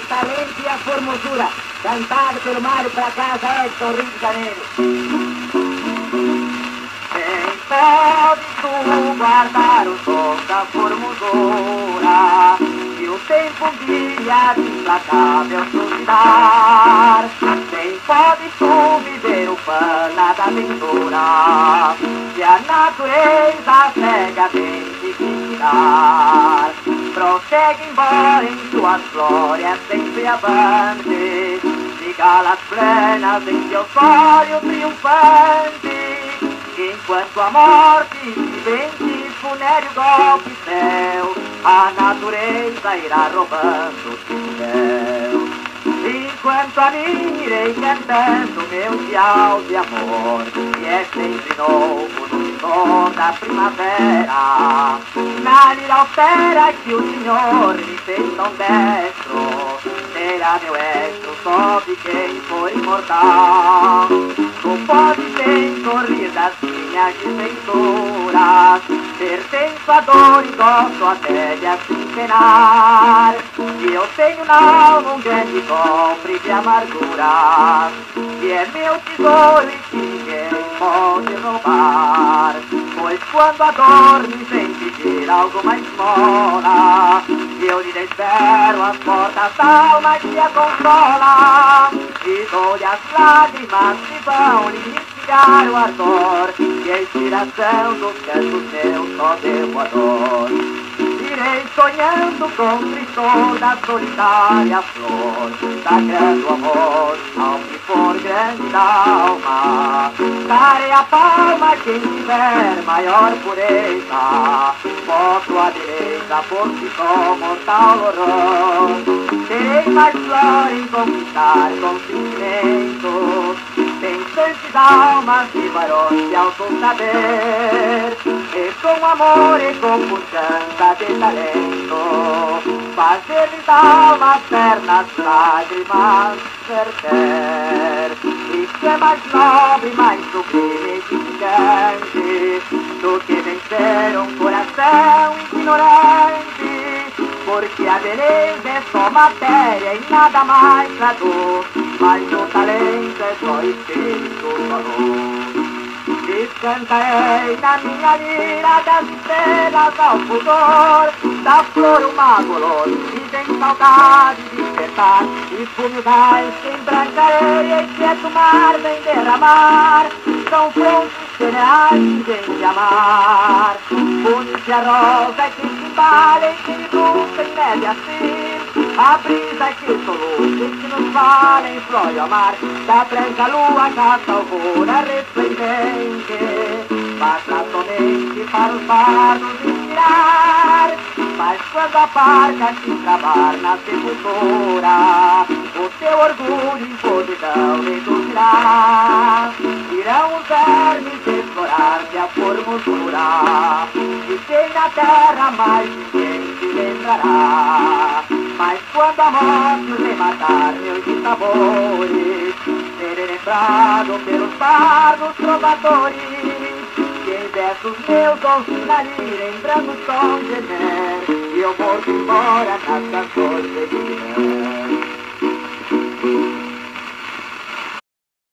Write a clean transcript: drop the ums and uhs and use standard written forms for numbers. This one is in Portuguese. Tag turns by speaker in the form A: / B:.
A: talento e a formosura, cantado pelo Mário pra casa Edson Rio de Janeiro. Quem pode tu guardar o som da formosura, e o tempo um dia de implacável suicidar? Quem pode tu viver o pana da aventura, se a natureza cegamente quis dar? Prossegue embora em suas glórias sempre avante, de galas plenas em seu sólio triunfante, enquanto a morte se vence funéreo golpe céu, a natureza irá roubando o céu. Enquanto a mim irei cantando meu ideal de amor, que é sempre novo no som da primavera, na lira austera que o Senhor me fez tão destro, será meu estro só de quem for imortal. Tu pode sem sorrir das minhas desventuras, pertenço à dor e gosto até de assim penar, e eu tenho na alma um grande cofre de amarguras, que é meu tesouro e que ninguém pode roubar. Pois quando a dor me vem pedir alguma esmola, eu lhe desespero as portas da alma que a consola, e dou-lhe as lágrimas que vão lhe inspirar o ardor, e a inspiração dos cantos meus só deu a dor. Irei sonhando com o tristor da solitária flor, sagrando amor ao que for grande da alma. Darei a palma a quem tiver maior pureza, mostro a beleza por si só mortal horror. Terei mais flor em conquistar com sentimento, pensantes almas e varões de alto saber, e com amor e com pujança de talento, fazer-lhes almas ternas lágrimas verter. Isso é mais nobre, mais sublime e gigante do que vencer um coração ignorante, porque a beleza é só matéria e nada mais traduz, mas o talento é só espírito, só luz. Descantarei na minha lira das estrelas ao fulgor da flor uma bolor, e tem saudade de despertar, e fume raios que embrancarei, e quieto mar vem derramar, são frontes generais de amar. Bonita a rosa que se embala e que nunca em neve assim, a brisa que soluça e que nos fala em flor e amar, da branca lua caça alvura resplendente, basta somente para os bardos inspirar. Mas quando a barca se travar na sepultura, o teu orgulho e podridão reduzirá. Irão os vermes explorar-te a formosura, e quem na terra mais ninguém se lembrará. Mas quando a morte rematar meus dissabores, serei lembrado pelos bardos trovadores, que em versos meus ouvi na lira em branco som gemer, e eu vou embora nas canções de